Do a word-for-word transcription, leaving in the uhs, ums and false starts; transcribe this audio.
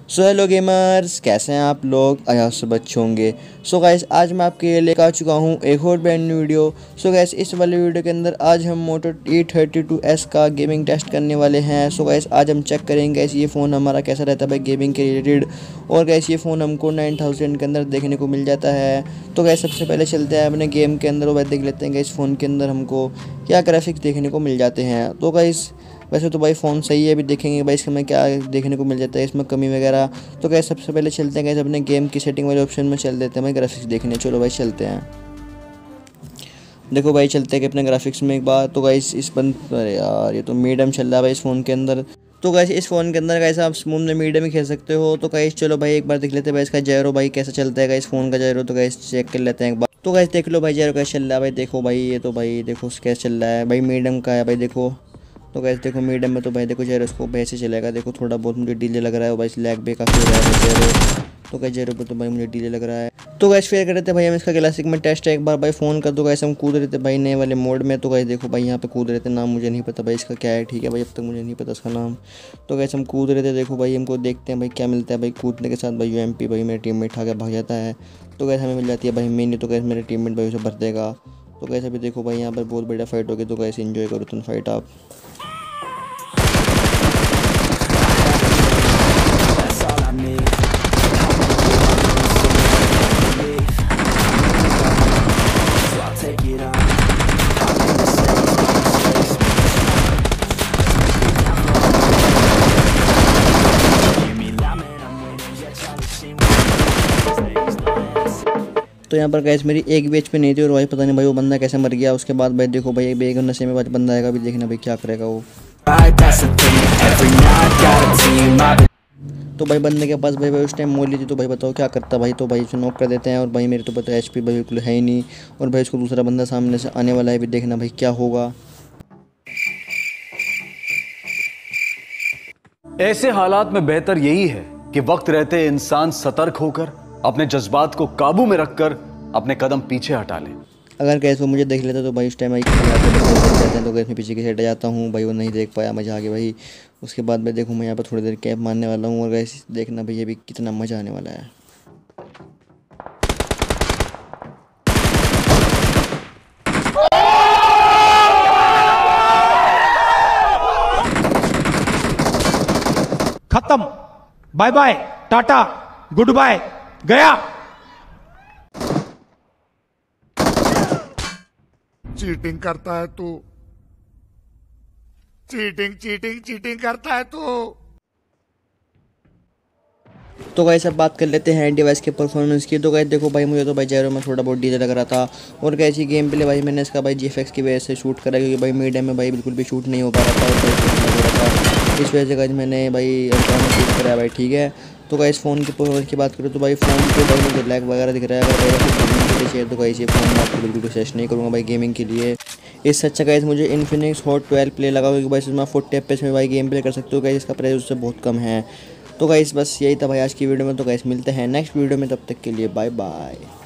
So hello gamers, कैसे हैं आप लोग? आया सब अच्छे होंगे। सो गाइस, आज मैं आपके लिए लेकर आ चुका हूँ एक और brand new video. So guys, इस वाले वीडियो के अंदर आज हम Moto E thirty two S का गेमिंग टेस्ट करने वाले हैं। सो गाइस, आज हम चेक करेंगे गाइस ये फ़ोन हमारा कैसा रहता है भाई गेमिंग के रिलेटेड। और गाइस ये फ़ोन हमको नाइन थाउजेंड के अंदर देखने को मिल जाता है। तो गाइस सबसे पहले चलते हैं अपने गेम के अंदर और देख लेते हैं गाइस फ़ोन के अंदर हमको क्या ग्राफिक्स देखने को मिल जाते हैं। तो गाइस वैसे तो भाई फ़ोन सही है, अभी देखेंगे भाई इसमें क्या देखने को मिल जाता है, इसमें कमी वगैरह। तो गैस सबसे पहले चलते हैं गैस अपने गेम की सेटिंग वाले ऑप्शन में चल देते हैं भाई ग्राफिक्स देखने। चलो भाई चलते हैं। देखो भाई चलते हैं कि अपने ग्राफिक्स में एक बार। तो गाइस इस बंद अरे यार ये तो मीडियम चल रहा है भाई इस फ़ोन के अंदर। तो गाइस इस फ़ोन के अंदर गाइस आप स्मूथ में मीडियम ही खेल सकते हो। तो गाइस चलो भाई एक बार देख लेते हैं भाई इसका जैरो भाई कैसा चलता है गाइस फ़ोन का जैरो। तो गाइस चेक कर लेते हैं एक बार। तो गाइस देख लो भाई जैरो कैसा चल रहा है भाई। देखो भाई ये तो भाई देखो कैसा चल रहा है भाई, मीडियम का है भाई देखो। तो गैस देखो मीडियम में तो भाई देखो जेरोस्कोप ऐसे चलेगा। देखो थोड़ा बहुत मुझे डीले लग रहा है भाई, लैग भी काफ़ी हो रहा है जेरो। तो गैस जेरो पे तो भाई मुझे डीले लग रहा है। तो गैस फेयर कर रहे थे भाई हम इसका क्लासिक में टेस्ट है एक बार भाई फ़ोन का। तो गैस हम कूद रहे थे भाई नए वाले मोड में। तो गैस देखो भाई यहाँ पे कूद रहे थे, नाम मुझे नहीं पता भाई इसका क्या है, ठीक है भाई, अब तक मुझे नहीं पता इसका नाम। तो गैस हम कूद रहे थे, देखो भाई हमको देखते हैं भाई क्या मिलता है भाई कूदने के साथ। भाई यू एम पी भाई मेरे टीम में उठा के भाग जाता है। तो गैस हमें मिल जाती है भाई मेन्यू। तो गैस मेरे टीम में भाई उसे भर देगा। तो गैस अभी देखो भाई यहाँ पर बहुत बढ़िया फाइट होगी। तो गैस इन्जॉय करो तुम फाइट आप। तो यहाँ पर गैस मेरी एक भी एचपी नहीं थी और भाई पता नहीं भाई वो बंदा कैसे मर गया। उसके बाद भाई देखो भाई एक नशे में बंदा आएगा, अभी देखना भाई क्या करेगा वो। तो भाई बंदे के पास भाई भाई उस टाइम मोली थी। तो भाई बताओ क्या करता भाई। तो भाई उसे नॉक कर देते हैं और भाई मेरे तो पता है एचपी भाई बिल्कुल है ही नहीं। और भाई उसको दूसरा बंदा सामने से आने वाला है, भी देखना भाई क्या होगा। ऐसे हालात में बेहतर यही है कि वक्त रहते इंसान सतर्क होकर अपने जज्बात को काबू में रखकर अपने कदम पीछे हटा ले। अगर गैस वो मुझे देख लेता तो भाई उस टाइम भाई जाते हैं। तो गैस मैं पीछे की साइड जाता हूँ भाई, वो नहीं देख पाया मज़ा आ गया भाई। उसके बाद मैं देखूँ मैं यहाँ पर थोड़ी देर कैप मारने वाला हूँ और गैस देखना भाई ये भी कितना मज़ा आने वाला है। खत्म, बाय बाय, टाटा, गुड बाय, गया। चीटिंग करता है तू, चीटिंग चीटिंग चीटिंग करता है तू। तो गाइस अब बात कर लेते हैं डिवाइस के परफॉर्मेंस की। तो गाइस देखो भाई मुझे तो भाई जैरो में थोड़ा बहुत डीले लग रहा था। और कैसी गेम प्ले भाई मैंने इसका भाई जी एफ एक्स की वजह से शूट करा, क्योंकि भाई मीडियम में भाई बिल्कुल भी शूट नहीं हो पा रहा था और इस वजह से गाइस मैंने भाई अल्ट्रा में शूट कराया भाई, ठीक है। तो गाइस फ़ोन की परफॉर्मेंस की बात करूँ तो भाई फ़ोन के भाई मुझे लैग वगैरह दिख रहा है। अगर गेमिंग के लिए चाहिए तो गाइस ये फ़ोन मैं आपको बिल्कुल सजेस्ट नहीं करूँगा भाई गेमिंग के लिए। इससे अच्छा गाइस मुझे इन्फिनिक्स हॉट ट्वेल्व प्ले लगा, क्योंकि भाई इसमें फोर्टी एफ पी एस में भाई गेम प्ले कर सकते हो गाइस। इसका प्राइस उससे बहुत कम है। तो गाइस बस यही था भाई आज की वीडियो में। तो गाइस मिलते हैं नेक्स्ट वीडियो में, तब तक के लिए बाय बाय।